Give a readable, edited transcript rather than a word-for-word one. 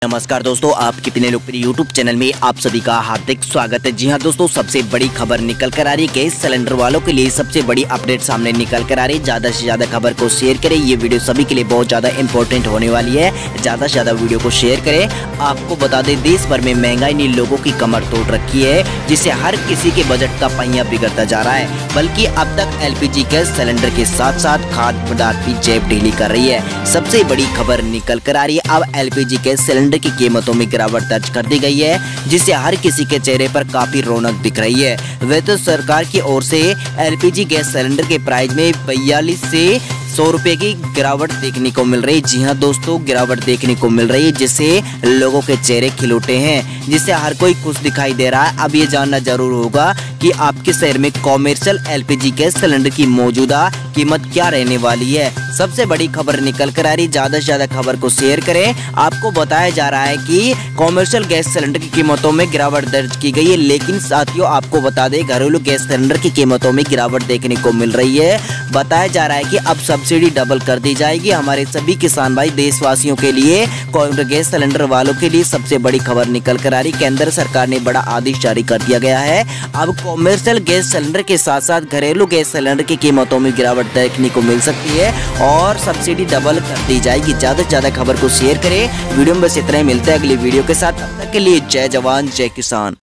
नमस्कार दोस्तों, आपके अपने लोकप्रिय यूट्यूब चैनल में आप सभी का हार्दिक स्वागत है। जी हां दोस्तों, सबसे बड़ी खबर निकल कर आ रही है। गैस सिलेंडर वालों के लिए सबसे बड़ी अपडेट सामने निकल कर आ रही है। ज्यादा से ज्यादा खबर को शेयर करें, ये वीडियो सभी के लिए बहुत ज्यादा इंपॉर्टेंट होने वाली है। ज्यादा से ज्यादा वीडियो को शेयर करें। आपको बता दें, देश भर में महंगाई ने लोगों की कमर तोड़ रखी है, जिससे हर किसी के बजट का पहिया बिगड़ता जा रहा है। बल्कि अब तक LPG गैस सिलेंडर के साथ साथ खाद्य पदार्थ भी जेब ढीली कर रही है। सबसे बड़ी खबर निकल कर आ रही है, अब LPG गैस सिलेंडर की कीमतों में गिरावट दर्ज कर दी गई है, जिससे हर किसी के चेहरे पर काफी रौनक दिख रही है। वह तो सरकार की ओर से LPG गैस सिलेंडर के प्राइस में 42 से 100 रुपए की गिरावट देखने को मिल रही है। जी हाँ दोस्तों, गिरावट देखने को मिल रही है, जिससे लोगों के चेहरे खिल उठे हैं, जिससे हर कोई खुश दिखाई दे रहा है। अब ये जानना जरूर होगा कि आपके शहर में कॉमर्शियल LPG गैस सिलेंडर की मौजूदा कीमत क्या रहने वाली है। सबसे बड़ी खबर निकल कर आ रही, ज्यादा से ज्यादा खबर को शेयर करें। आपको बताया जा रहा है कि कॉमर्शियल गैस सिलेंडर की कीमतों में गिरावट दर्ज की गई है, लेकिन साथियों आपको बता दें, घरेलू गैस सिलेंडर की कीमतों में गिरावट देखने को मिल रही है। बताया जा रहा है कि अब सब्सिडी डबल कर दी जाएगी। हमारे सभी किसान भाई देशवासियों के लिए, गैस सिलेंडर वालों के लिए सबसे बड़ी खबर निकल कर आ रही। केंद्र सरकार ने बड़ा आदेश जारी कर दिया गया है। अब कॉमर्शियल गैस सिलेंडर के साथ साथ घरेलू गैस सिलेंडर की कीमतों में गिरावट देखने को मिल सकती है और सब्सिडी डबल कर दी जाएगी। ज्यादा से ज्यादा खबर को शेयर करें। वीडियो में बस इतना ही, मिलते हैं अगली वीडियो के साथ। तब तक के लिए जय जवान जय किसान।